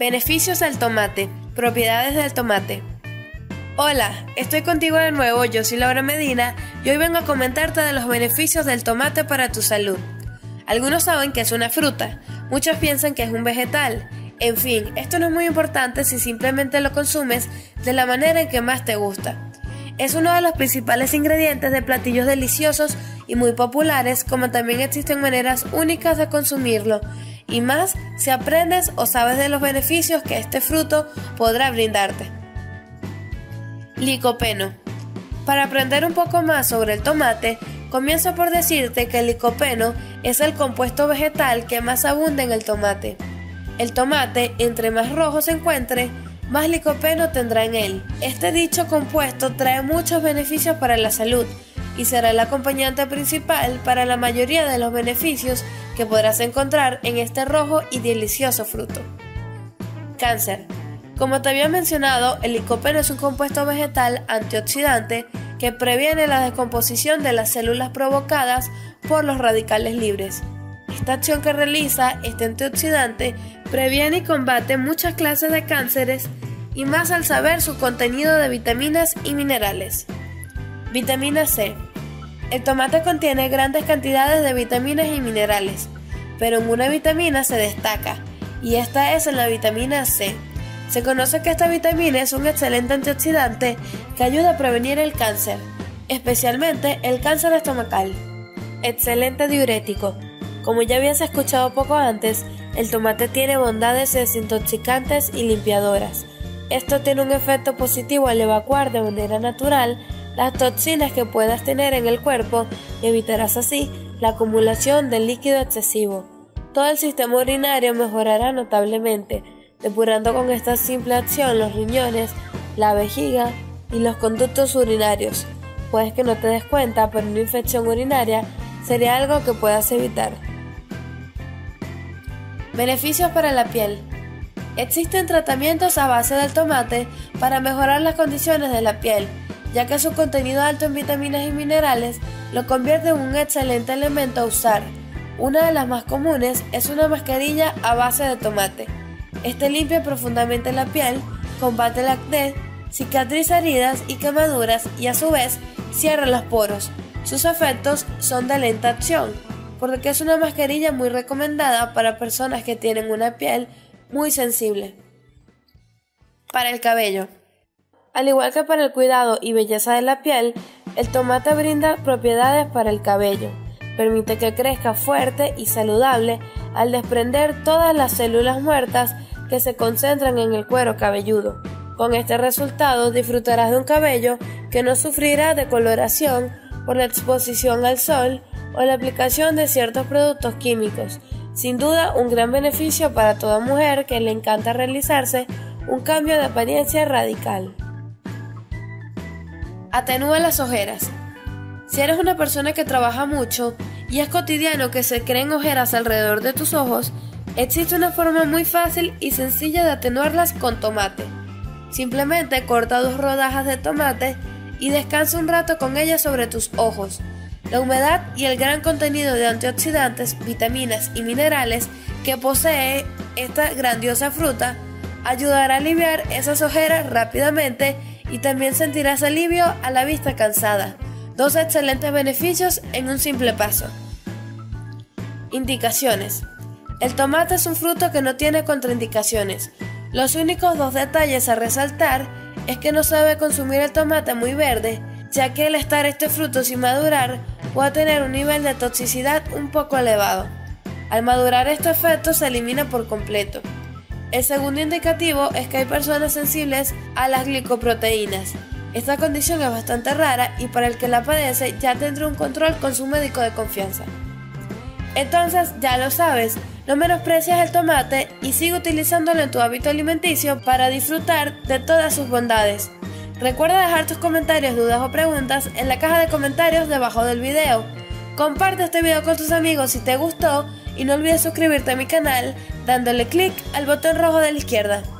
Beneficios del tomate. Propiedades del tomate. Hola, estoy contigo de nuevo, yo soy Laura Medina y hoy vengo a comentarte de los beneficios del tomate para tu salud. Algunos saben que es una fruta, muchos piensan que es un vegetal. En fin, esto no es muy importante si simplemente lo consumes de la manera en que más te gusta. Es uno de los principales ingredientes de platillos deliciosos y muy populares, como también existen maneras únicas de consumirlo, y más si aprendes o sabes de los beneficios que este fruto podrá brindarte. Licopeno. Para aprender un poco más sobre el tomate, comienzo por decirte que el licopeno es el compuesto vegetal que más abunda en el tomate. El tomate, entre más rojo se encuentre, más licopeno tendrá en él. Este dicho compuesto trae muchos beneficios para la salud y será el acompañante principal para la mayoría de los beneficios que podrás encontrar en este rojo y delicioso fruto. Cáncer. Como te había mencionado, el licopeno es un compuesto vegetal antioxidante que previene la descomposición de las células provocadas por los radicales libres. Esta acción que realiza este antioxidante previene y combate muchas clases de cánceres y más al saber su contenido de vitaminas y minerales. Vitamina C. El tomate contiene grandes cantidades de vitaminas y minerales, pero en una vitamina se destaca, y esta es en la vitamina C. Se conoce que esta vitamina es un excelente antioxidante que ayuda a prevenir el cáncer, especialmente el cáncer estomacal. Excelente diurético. Como ya habías escuchado poco antes, el tomate tiene bondades desintoxicantes y limpiadoras. Esto tiene un efecto positivo al evacuar de manera natural las toxinas que puedas tener en el cuerpo y evitarás así la acumulación de líquido excesivo. Todo el sistema urinario mejorará notablemente, depurando con esta simple acción los riñones, la vejiga y los conductos urinarios. Puedes que no te des cuenta, pero una infección urinaria sería algo que puedas evitar. Beneficios para la piel. Existen tratamientos a base del tomate para mejorar las condiciones de la piel, ya que su contenido alto en vitaminas y minerales lo convierte en un excelente elemento a usar. Una de las más comunes es una mascarilla a base de tomate. Este limpia profundamente la piel, combate el acné, cicatriza heridas y quemaduras y a su vez cierra los poros. Sus efectos son de lenta acción, por lo que es una mascarilla muy recomendada para personas que tienen una piel muy sensible. Para el cabello. Al igual que para el cuidado y belleza de la piel, el tomate brinda propiedades para el cabello. Permite que crezca fuerte y saludable al desprender todas las células muertas que se concentran en el cuero cabelludo. Con este resultado disfrutarás de un cabello que no sufrirá de coloración por la exposición al sol o la aplicación de ciertos productos químicos. Sin duda, un gran beneficio para toda mujer que le encanta realizarse un cambio de apariencia radical. Atenúa las ojeras. Si eres una persona que trabaja mucho y es cotidiano que se creen ojeras alrededor de tus ojos, existe una forma muy fácil y sencilla de atenuarlas con tomate. Simplemente corta 2 rodajas de tomate y descansa un rato con ellas sobre tus ojos. La humedad y el gran contenido de antioxidantes, vitaminas y minerales que posee esta grandiosa fruta ayudará a aliviar esas ojeras rápidamente y también sentirás alivio a la vista cansada. 2 excelentes beneficios en un simple paso. Indicaciones. El tomate es un fruto que no tiene contraindicaciones. Los únicos 2 detalles a resaltar es que no se debe consumir el tomate muy verde, ya que al estar este fruto sin madurar puede tener un nivel de toxicidad un poco elevado. Al madurar este efecto se elimina por completo. El segundo indicativo es que hay personas sensibles a las glicoproteínas. Esta condición es bastante rara y para el que la padece ya tendrá un control con su médico de confianza. Entonces, ya lo sabes, no menosprecies el tomate y sigue utilizándolo en tu hábito alimenticio para disfrutar de todas sus bondades. Recuerda dejar tus comentarios, dudas o preguntas en la caja de comentarios debajo del video. Comparte este video con tus amigos si te gustó y no olvides suscribirte a mi canal dándole clic al botón rojo de la izquierda.